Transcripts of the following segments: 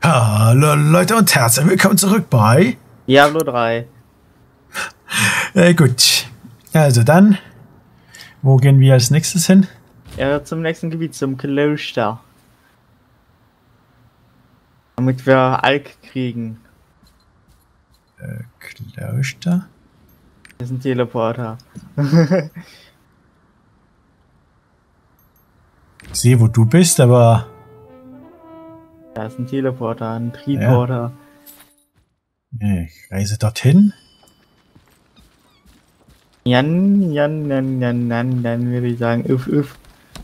Hallo Leute und herzlich willkommen zurück bei Diablo 3. Gut, also dann, wo gehen wir als nächstes hin? Ja, zum nächsten Gebiet, zum Kloster. Damit wir Alk kriegen. Kloster? Das ist ein Teleporter. Ich sehe, wo du bist, aber... Da ist ein Teleporter, ein Triporter. Ja. Ich reise dorthin. Jan, würde ich sagen, üff.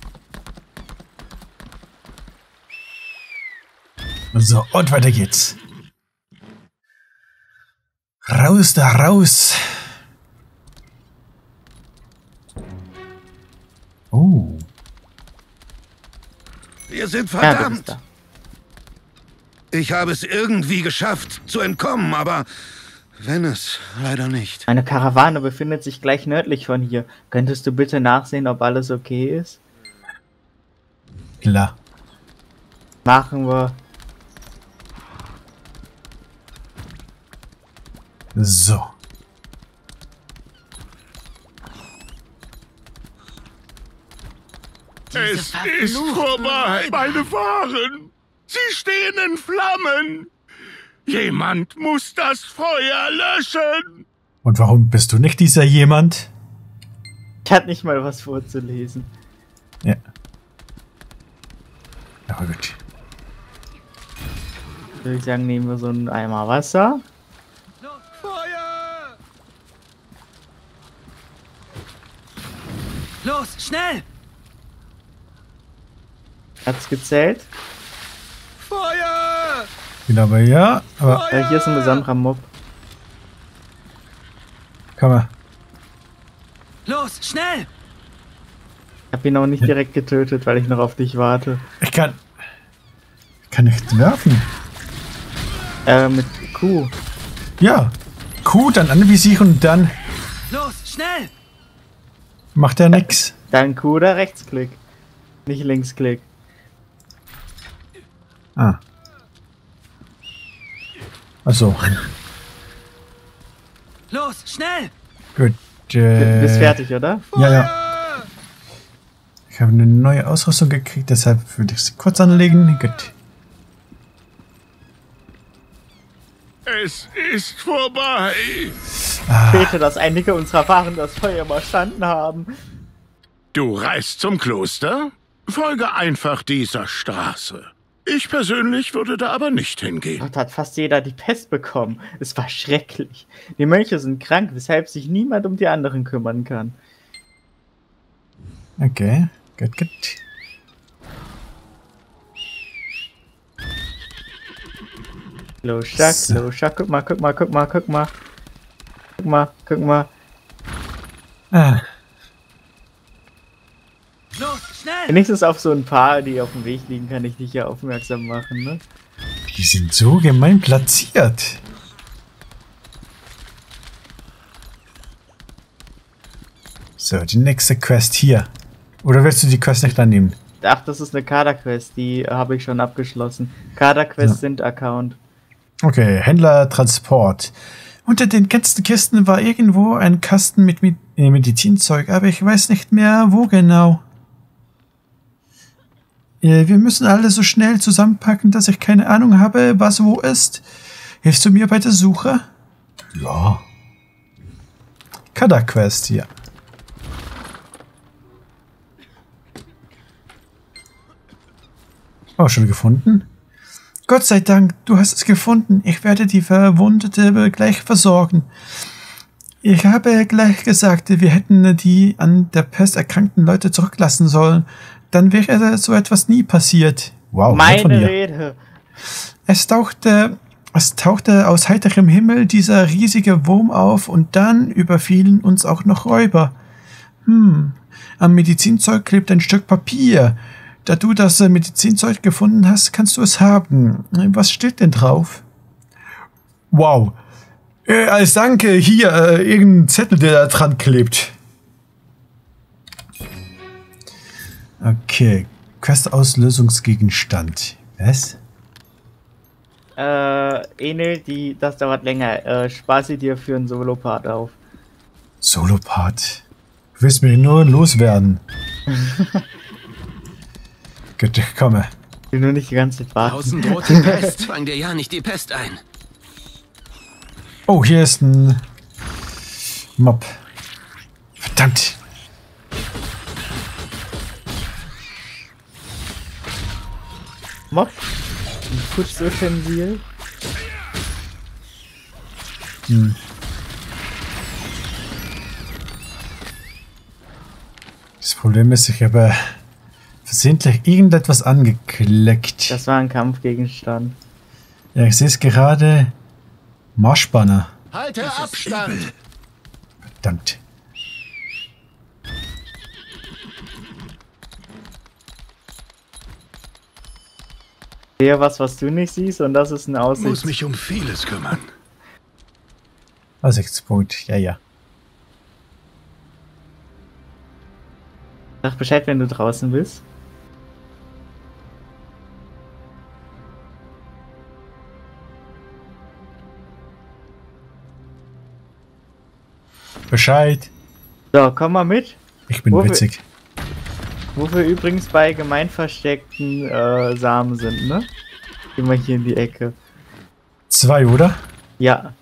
So, und weiter geht's. Raus da, raus! Oh. Wir sind Ja, du bist verdammt! da. Ich habe es irgendwie geschafft, zu entkommen, aber wenn es leider nicht. Eine Karawane befindet sich gleich nördlich von hier. Könntest du bitte nachsehen, ob alles okay ist? Klar. Machen wir. So. Es ist vorbei, meine Waren. Sie stehen in Flammen. Jemand muss das Feuer löschen. Und warum bist du nicht dieser jemand? Ich hatte nicht mal was vorzulesen. Ja. Aber gut. Würde ich sagen, nehmen wir so einen Eimer Wasser. Feuer! Los, schnell! Hat's gezählt? Feuer! Genau, aber ja, aber Hier ist ein besonderer Mob. kann man. Los, schnell! Ich hab ihn auch nicht direkt getötet, weil ich noch auf dich warte. Ich kann nicht werfen. Mit Q. Ja. Q, dann anvisieren und dann Los, schnell! macht er nix. Dann Q oder Rechtsklick. Nicht Linksklick. Ah. Achso. Los, schnell! Gut. Bist fertig, oder? Ja. Ich habe eine neue Ausrüstung gekriegt, deshalb würde ich sie kurz anlegen. Gut. Es ist vorbei. Ich bete, dass einige unserer Waren das Feuer überstanden haben. Du reist zum Kloster? Folge einfach dieser Straße. Ich persönlich würde da aber nicht hingehen. Dort hat fast jeder die Pest bekommen. Es war schrecklich. Die Mönche sind krank, weshalb sich niemand um die anderen kümmern kann. Okay. Gut. Kloster, guck mal. Ah. Los, schnell! Wenigstens auf so ein paar, die auf dem Weg liegen, kann ich dich ja aufmerksam machen, ne? Die sind so gemein platziert. So, die nächste Quest hier. Oder willst du die Quest nicht annehmen? Ach, das ist eine Kader-Quest, die habe ich schon abgeschlossen. Kader-Quests sind Account. Okay, Händler Transport. Unter den ganzen Kisten war irgendwo ein Kasten mit Medizinzeug, aber ich weiß nicht mehr, wo genau. Wir müssen alle so schnell zusammenpacken, dass ich keine Ahnung habe, was wo ist. Hilfst du mir bei der Suche? Ja. Kader-Quest hier. Oh, schon gefunden? Gott sei Dank, du hast es gefunden. Ich werde die Verwundete gleich versorgen. Ich habe gleich gesagt, wir hätten die an der Pest erkrankten Leute zurücklassen sollen. Dann wäre so etwas nie passiert. Wow, nett von Meine dir. Rede. Es tauchte aus heiterem Himmel dieser riesige Wurm auf und dann überfielen uns auch noch Räuber. Am Medizinzeug klebt ein Stück Papier. Da du das Medizinzeug gefunden hast, kannst du es haben. Was steht denn drauf? Wow. Als Danke hier irgendein Zettel, der da dran klebt. Okay. Quest-Auslösungsgegenstand. Was? Enel, das dauert länger. Spar sie dir für einen Solopart auf. Solopart. Du willst mich nur loswerden. Gut, ich komme. Ich will nur nicht die ganze Zeit warten. Draußen droht die Pest. Fang dir ja nicht die Pest ein. Oh, hier ist ein Mob. Verdammt. Mob. Ein Putzutensil. Das Problem ist, ich habe versehentlich irgendetwas angeklickt. Das war ein Kampfgegenstand. Ja, ich sehe es gerade. Marschbanner. Halte Abstand! Verdammt. Ich sehe was du nicht siehst, und das ist ein Muss Aussicht. mich um vieles kümmern. Aussichtspunkt, ja. Sag Bescheid, wenn du draußen bist. Bescheid. So, komm mal mit. Ich bin witzig. Wo wir übrigens bei gemein versteckten Samen sind, ne? Gehen wir hier in die Ecke. 2, oder? Ja.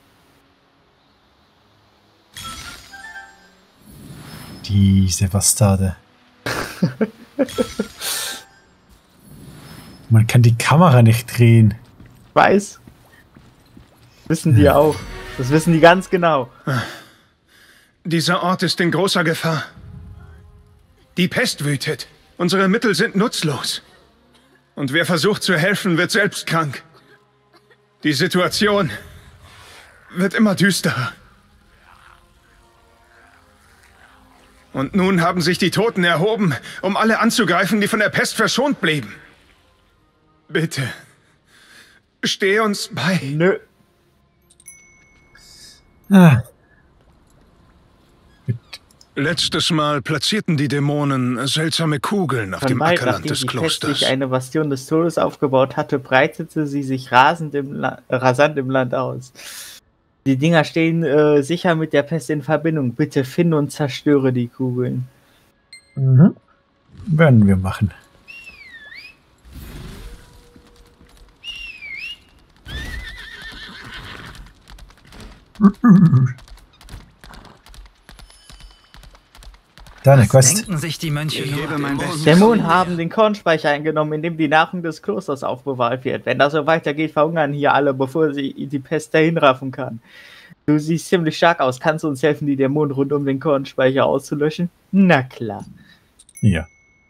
Diese Bastarde. Man kann die Kamera nicht drehen. Weiß. Wissen die auch. Das wissen die ganz genau. Dieser Ort ist in großer Gefahr. Die Pest wütet. Unsere Mittel sind nutzlos. Und wer versucht zu helfen, wird selbst krank. Die Situation wird immer düsterer. Und nun haben sich die Toten erhoben, um alle anzugreifen, die von der Pest verschont blieben. Bitte, steh uns bei. Nö. Ah. Letztes Mal platzierten die Dämonen seltsame Kugeln auf dem Weit, Ackerland nachdem des die Pest Klosters. sich eine Bastion des Todes aufgebaut hatte, breitete sie sich rasant im Land aus. Die Dinger stehen sicher mit der Pest in Verbindung. Bitte finde und zerstöre die Kugeln. Mhm. Werden wir machen. Deine Was Quest. denken sich die Mönche nur? Dämonen haben den Kornspeicher eingenommen, in dem die Nahrung des Klosters aufbewahrt wird. Wenn das so weitergeht, verhungern hier alle, bevor sie die Pest dahin raffen kann. Du siehst ziemlich stark aus. Kannst du uns helfen, die Dämonen rund um den Kornspeicher auszulöschen? Na klar. Ja.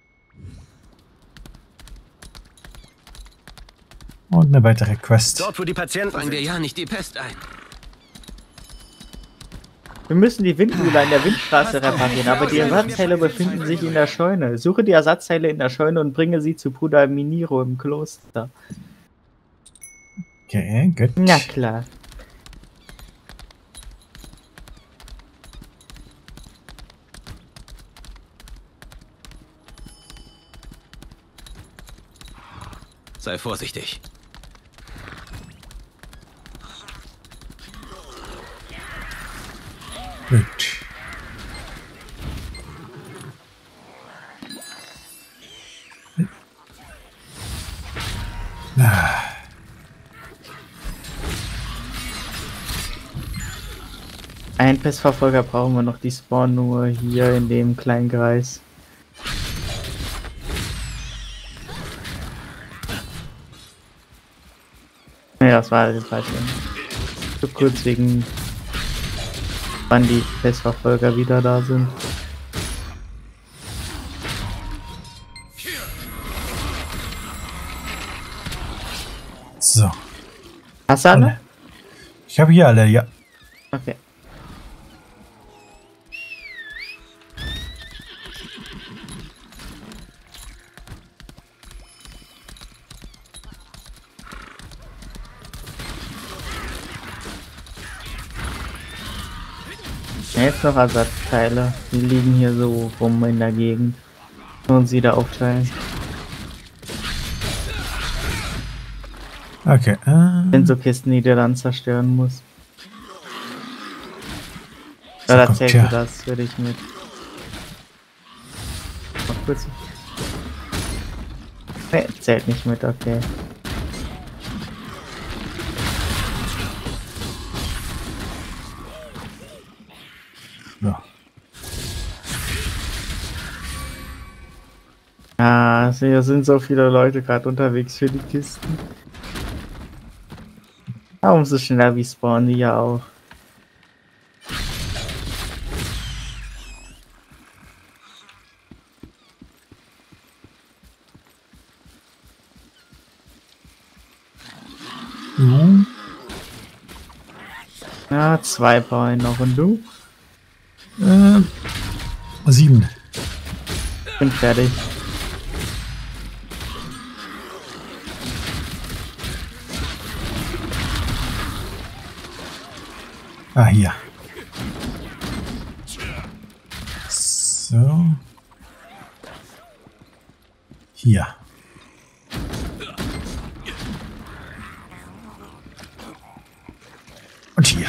Und eine weitere Quest. Dort, wo die Patienten fang dir ja nicht die Pest ein. Wir müssen die Windmühle in der Windstraße reparieren, aber die Ersatzteile befinden sich in der Scheune. Suche die Ersatzteile in der Scheune und bringe sie zu Bruder Miniro im Kloster. Okay, gut. Na klar. Sei vorsichtig. Gut. Einen Pestverfolger brauchen wir noch, die spawnen nur hier in dem kleinen Kreis. Ja, das war das falsche. So kurz wegen wann die Pestverfolger wieder da sind. So. Hast du alle? Ich habe hier alle, ja. Okay. Jetzt noch Ersatzteile. Die liegen hier so rum in der Gegend. Und sie da aufteilen. Okay. Sind so Kisten, die der dann zerstören muss. So, Oder kommt zählt her. du das für dich mit? Mal kurz. Nee, zählt nicht mit, okay. Ja. Ah, hier sind so viele Leute gerade unterwegs für die Kisten. Warum so schneller wie spawnen die ja auch? Ja, 2 brauche ich noch und du? 7. Bin fertig. Ah, hier. So. Hier. Und hier.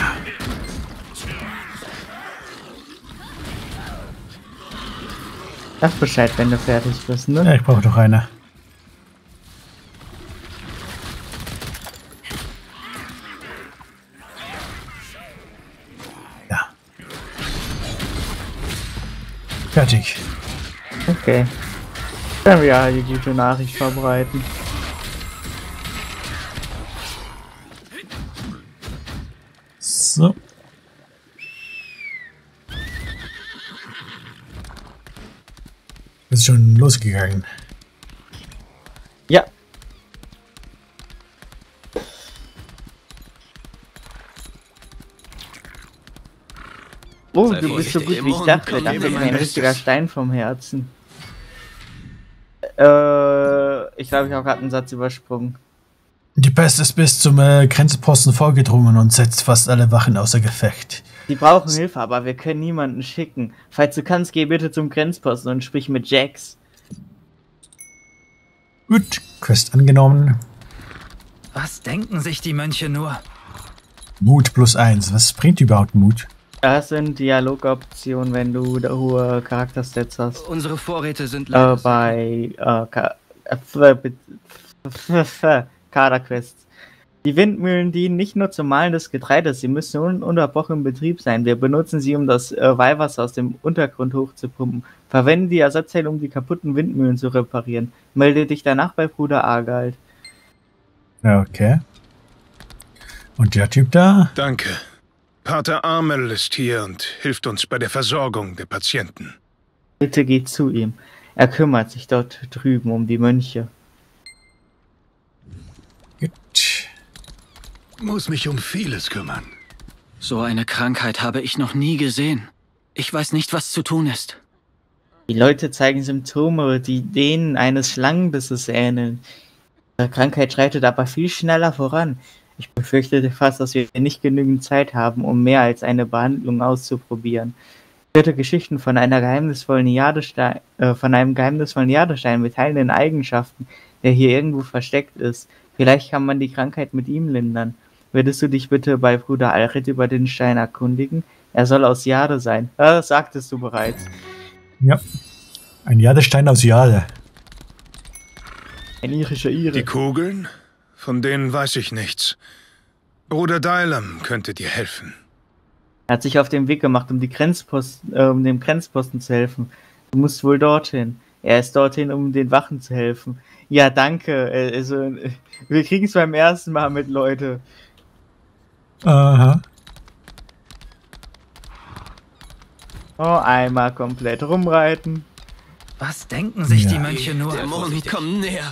Sag Bescheid, wenn du fertig bist, ne? Ja, ich brauche doch eine. Ja. Fertig. Okay. Dann wir die gute Nachricht verbreiten. So. Ist schon losgegangen. Ja. Oh, Sei du bist so vorsichtig, gut wie ich Dämonen dachte. kommen Da wie fällt mir mein ein richtiger Bestes. Stein vom Herzen. Ich glaube, ich habe gerade einen Satz übersprungen. Die Pest ist bis zum Grenzposten vorgedrungen und setzt fast alle Wachen außer Gefecht. Die brauchen Hilfe, aber wir können niemanden schicken. Falls du kannst, geh bitte zum Grenzposten und sprich mit Jax. Gut, Quest angenommen. Was denken sich die Mönche nur? Mut +1. Was bringt überhaupt Mut? Das sind Dialogoptionen, wenn du da hohe Charakterstats hast. Unsere Vorräte sind leider Bei Kaderquests. Die Windmühlen dienen nicht nur zum Mahlen des Getreides, sie müssen ununterbrochen in Betrieb sein. Wir benutzen sie, um das Weihwasser aus dem Untergrund hochzupumpen. Verwende die Ersatzteile, um die kaputten Windmühlen zu reparieren. Melde dich danach bei Bruder Argald. Okay. Und der Typ da? Danke. Pater Armel ist hier und hilft uns bei der Versorgung der Patienten. Bitte geh zu ihm. Er kümmert sich dort drüben um die Mönche. Gut. Muss mich um vieles kümmern. So eine Krankheit habe ich noch nie gesehen. Ich weiß nicht, was zu tun ist. Die Leute zeigen Symptome, die denen eines Schlangenbisses ähneln. Die Krankheit schreitet aber viel schneller voran. Ich befürchte fast, dass wir nicht genügend Zeit haben, um mehr als eine Behandlung auszuprobieren. Ich hörte Geschichten von einem geheimnisvollen Jadestein mit heilenden Eigenschaften, der hier irgendwo versteckt ist. Vielleicht kann man die Krankheit mit ihm lindern. Würdest du dich bitte bei Bruder Alred über den Stein erkundigen? Er soll aus Jade sein. Das sagtest du bereits. Ja. Ein Jadestein aus Jade. Ein irischer Ire. Die Kugeln? Von denen weiß ich nichts. Bruder Dylam könnte dir helfen. Er hat sich auf den Weg gemacht, um dem Grenzposten zu helfen. Du musst wohl dorthin. Er ist dorthin, um den Wachen zu helfen. Ja, danke. Also, wir kriegen es beim ersten Mal mit, Leute. Aha. Oh, einmal komplett rumreiten. Was denken sich Ja. die Mönche nur? Dämonen kommen näher.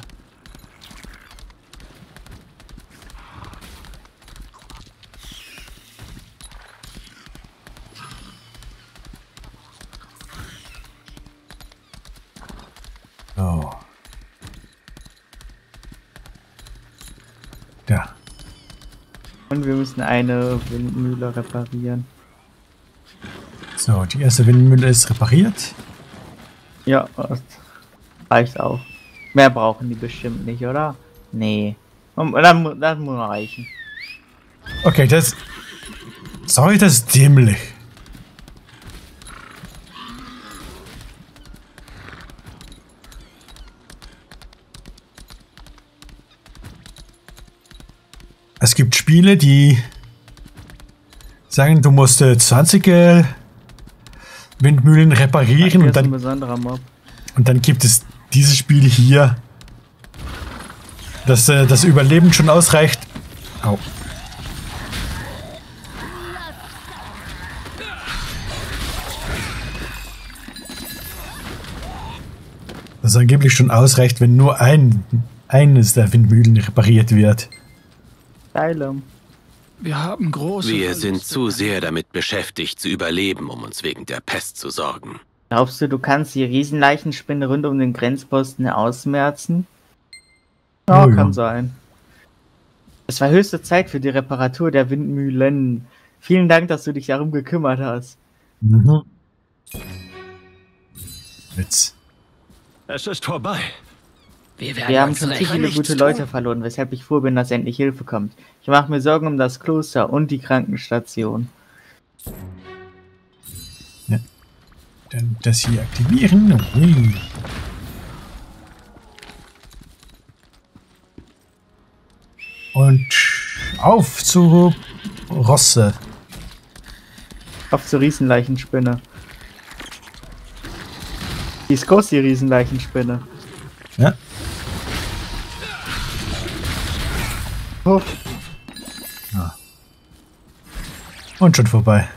So. Da. Und wir müssen eine Windmühle reparieren. So, die erste Windmühle ist repariert. Ja, das reicht auch. Mehr brauchen die bestimmt nicht, oder? Nee. Und dann muss man reichen. Okay, das... Sorry, das ist dämlich. Es gibt Spiele, die sagen, du musst 20 Windmühlen reparieren und ein dann, besonderer Mob. und dann gibt es dieses Spiel hier, dass das Überleben schon ausreicht. Au. Das angeblich schon ausreicht, wenn nur eines der Windmühlen repariert wird. Asylum. Wir haben große Wir sind Verluste. zu sehr damit beschäftigt, zu überleben, um uns wegen der Pest zu sorgen. Glaubst du, du kannst die Riesenleichenspinne rund um den Grenzposten ausmerzen? Ja, Oh ja. kann sein. Es war höchste Zeit für die Reparatur der Windmühlen. Vielen Dank, dass du dich darum gekümmert hast. Mhm. Jetzt. Es ist vorbei. Wir haben schon zu viele gute Leute verloren, weshalb ich froh bin, dass endlich Hilfe kommt. Ich mache mir Sorgen um das Kloster und die Krankenstation. Ja. Dann das hier aktivieren. Ui. Und auf zu Rosse. Auf zur Riesenleichenspinne. Die ist groß, die Riesenleichenspinne. Ja. Oh, Und schon vorbei.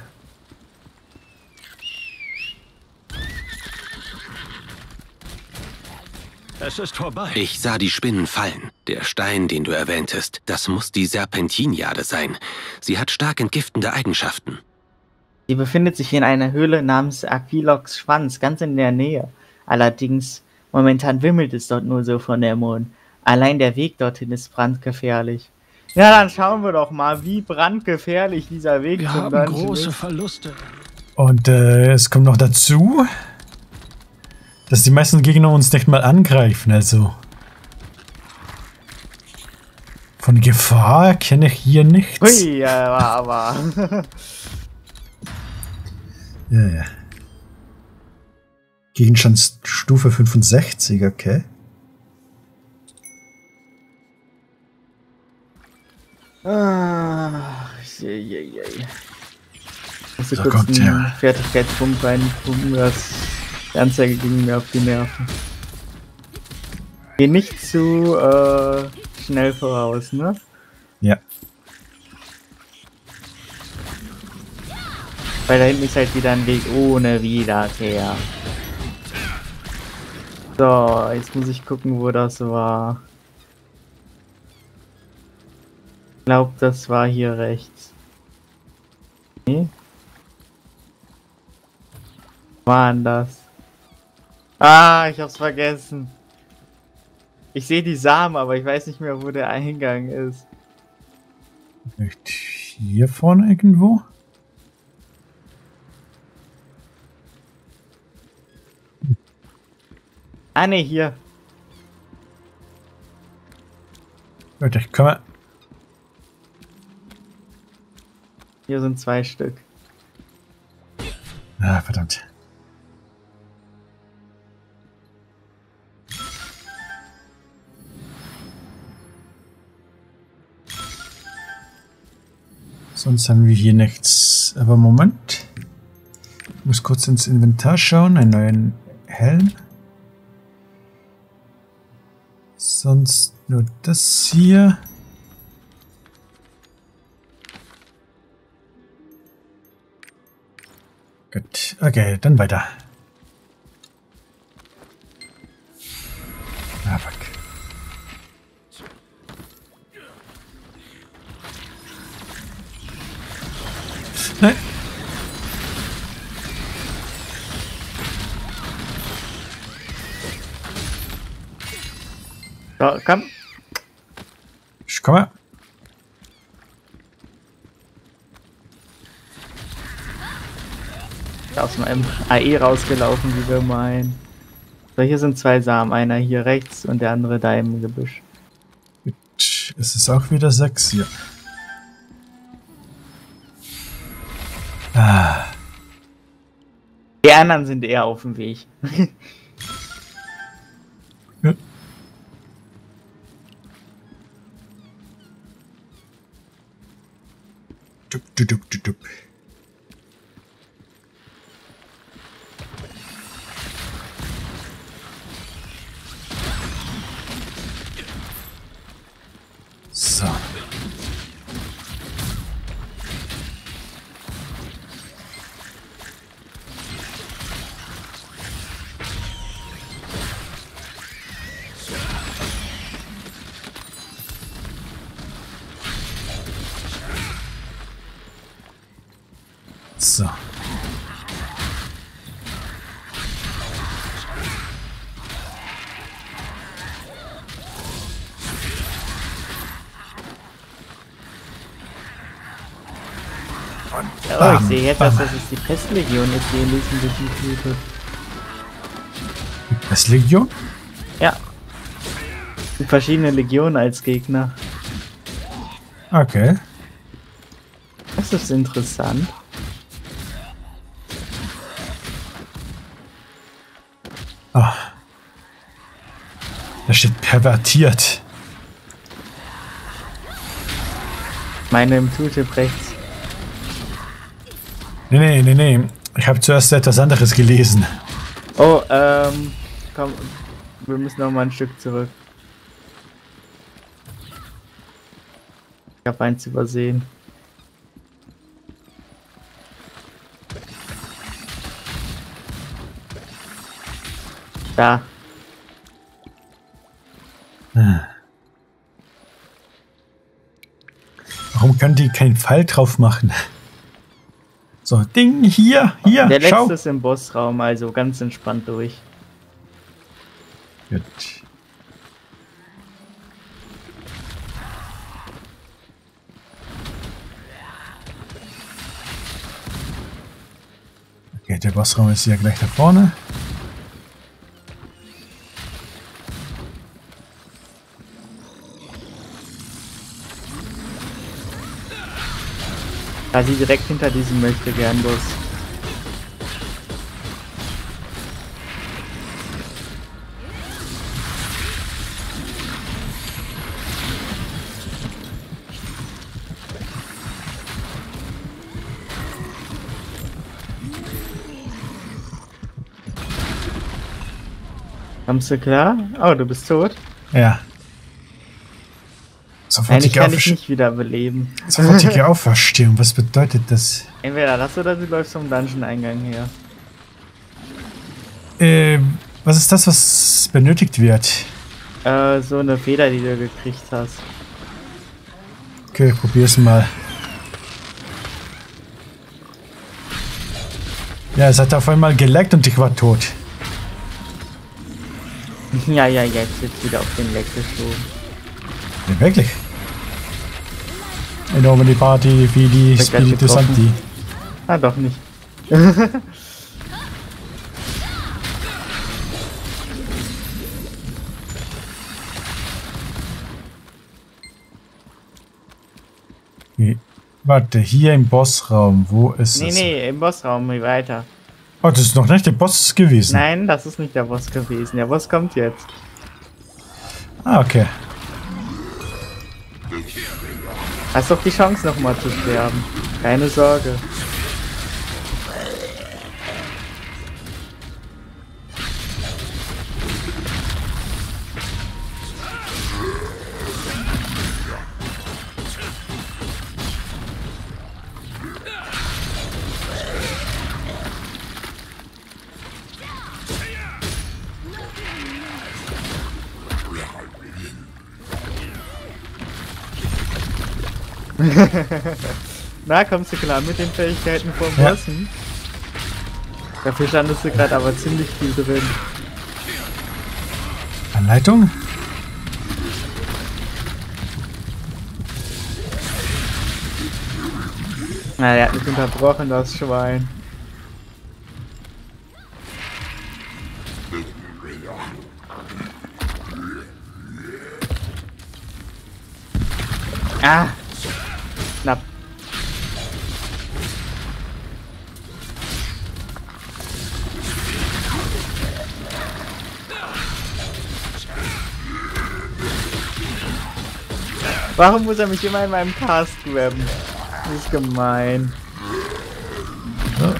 Es ist vorbei. Ich sah die Spinnen fallen. Der Stein, den du erwähntest, das muss die Serpentinjade sein. Sie hat stark entgiftende Eigenschaften. sie befindet sich in einer Höhle namens Aquilox Schwanz, ganz in der Nähe. Allerdings, momentan wimmelt es dort nur so von der Mond. Allein der Weg dorthin ist brandgefährlich. Ja, dann schauen wir doch mal, wie brandgefährlich dieser Weg Wir zum haben Dungeon große ist. Verluste. Und es kommt noch dazu, dass die meisten Gegner uns nicht mal angreifen, also. Von Gefahr kenne ich hier nichts. Hui, ja, aber. Ja, ja. Gegenstandsstufe 65, okay. Ich muss So, kurz kommt einen her. Fertigkeitspunkt reinpumpen, die Anzeige ging mir auf die Nerven. Geh nicht zu schnell voraus, ne? Ja. Weil da hinten ist halt wieder ein Weg ohne Wiederkehr. So, jetzt muss ich gucken, wo das war. Ich glaube, das war hier rechts. Nee? War denn das? Ah, ich hab's vergessen. Ich sehe die Samen, aber ich weiß nicht mehr, wo der Eingang ist. Vielleicht hier vorne irgendwo? Ah ne, hier. Leute, ich komme. Hier sind 2 Stück. Ah, verdammt. Sonst haben wir hier nichts. Aber Moment. Ich muss kurz ins Inventar schauen. Einen neuen Helm. Sonst nur das hier. Gut. Okay, dann weiter. Ah, fuck. Nein. So, komm. Ich komme. Aus meinem AE rausgelaufen, wie wir meinen. So, hier sind 2 Samen. Einer hier rechts und der andere da im Gebüsch. Es ist auch wieder 6 hier. Ah. Die anderen sind eher auf dem Weg. Ja. Dup, dup, dup, dup, dup. So. So. Oh, ich sehe jetzt, dass das die Pestlegion ist, die in diesem Gebiet wütet. Pestlegion? Ja. Die verschiedene Legionen als Gegner. Okay. Das ist interessant. Ah. Da steht pervertiert. Meine im Tooltip rechts. Nee. Ich habe zuerst etwas anderes gelesen. Oh, komm. Wir müssen noch mal ein Stück zurück. Ich habe eins übersehen. Da. Warum können die keinen Pfeil drauf machen? So, Ding, hier, Der schau. letzte ist im Bossraum, also ganz entspannt durch. Gut. Okay, der Bossraum ist hier gleich da vorne. Quasi direkt hinter diesem Möchtegern-Bus. Kommst du klar? Oh, du bist tot? Ja. Eigentlich kann ich nicht wieder beleben. Sofortige Auferstehung, was bedeutet das? Entweder das oder du läufst vom Dungeon-Eingang her. Was ist das, was benötigt wird? So eine Feder, die du gekriegt hast. Okay, probier's mal. Ja, es hat auf einmal geleckt und ich war tot. Ja, jetzt wird wieder auf den Leck geschoben. Ja, wirklich? Enorme die Party, wie die Spiritu Sancti. Ah, doch nicht. Okay. Warte, hier im Bossraum, wo ist es? Nee, im Bossraum, weiter. Oh, das ist noch nicht der Boss gewesen. Nein, das ist nicht der Boss gewesen. Der Boss kommt jetzt. Ah, okay. Hast doch die Chance nochmal zu sterben. Keine Sorge. Na, kommst du klar mit den Fähigkeiten vom Bossen? Dafür standest du gerade aber ziemlich viel drin. Anleitung? Na, der hat mich unterbrochen, das Schwein. Ah! Knapp. Warum muss er mich immer in meinem Cast grabben? Das ist gemein. Ja.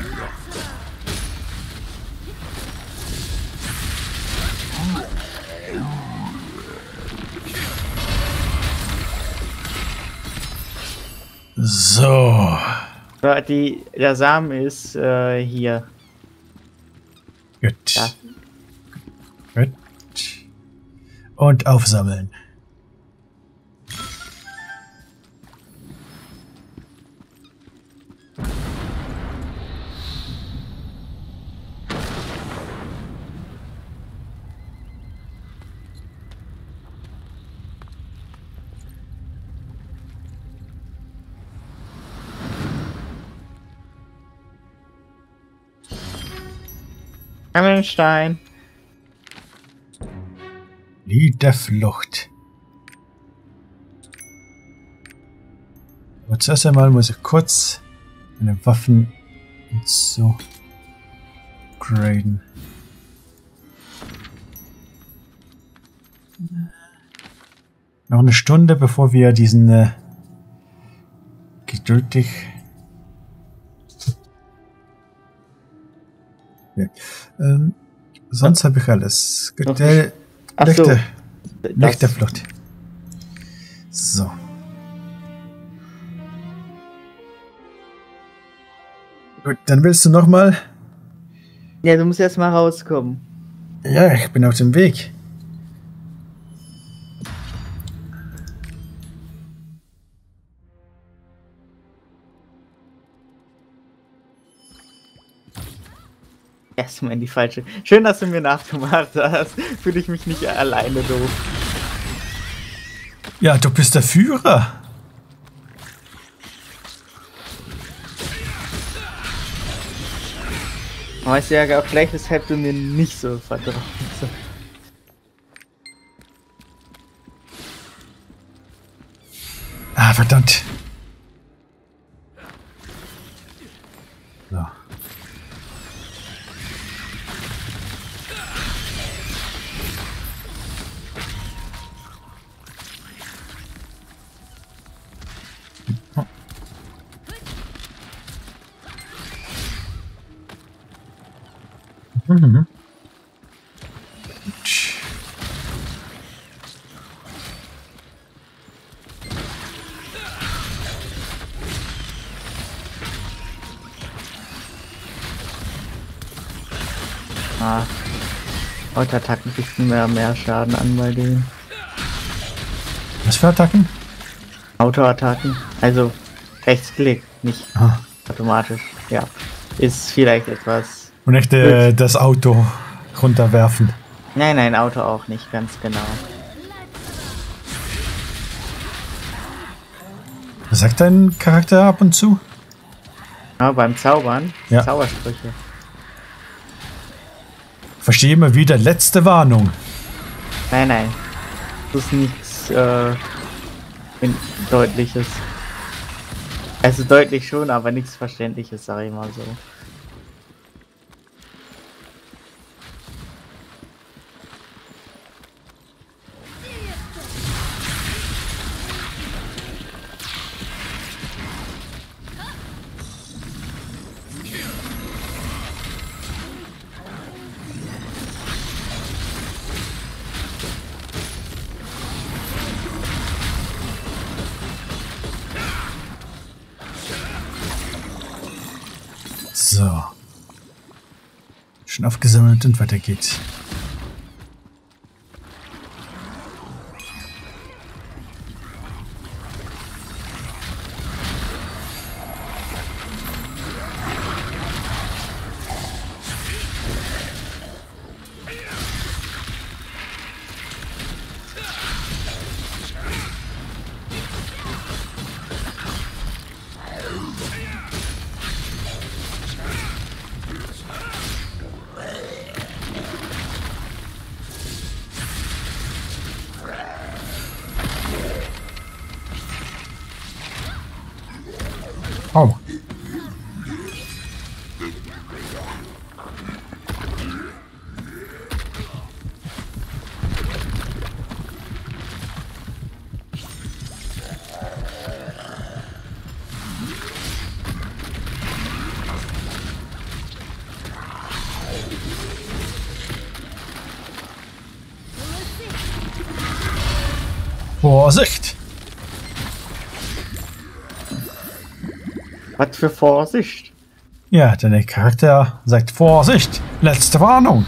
So. Der Samen ist hier. Gut. Ja. Gut. Und aufsammeln. Hammelstein. Lied der Flucht. Aber zuerst einmal muss ich kurz meine Waffen und so graden. Noch eine Stunde, bevor wir diesen geduldig. Ja. Sonst habe ich alles. Noch Der Ach so, Licht der das- Flucht. So. Gut, dann willst du nochmal. Ja, du musst erst mal rauskommen. Ja, ich bin auf dem Weg. Erstmal in die falsche. Schön, dass du mir nachgemacht hast. Fühle ich mich nicht alleine doof. Ja, du bist der Führer. Weißt du ja auch gleich, weshalb du mir nicht so vertraust. Ah, verdammt. So. Mhm. Gut. Ah. Autoattacken richten mehr Schaden an bei denen. Was für Attacken? Autoattacken. Also Rechtsklick, nicht Ah. automatisch. Ja. Ist vielleicht etwas. Und echt das Auto runterwerfen. Nein, Auto auch nicht, ganz genau. Was sagt dein Charakter ab und zu? Ja, beim Zaubern, Ja. Zaubersprüche. Verstehe immer wieder, letzte Warnung. Nein. Das ist nichts Deutliches. Also deutlich schon, aber nichts Verständliches, sag ich mal so. So. Schon aufgesammelt und weiter geht's. Oh. Vorsicht! Was für Vorsicht? Ja, der Charakter sagt Vorsicht! Letzte Warnung!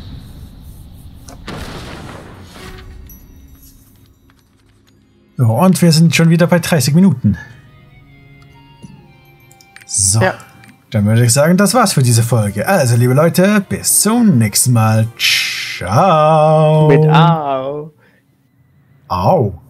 So, und wir sind schon wieder bei 30 Minuten. So, Ja. dann würde ich sagen, das war's für diese Folge. Also, liebe Leute, bis zum nächsten Mal. Ciao! Mit Au. Au!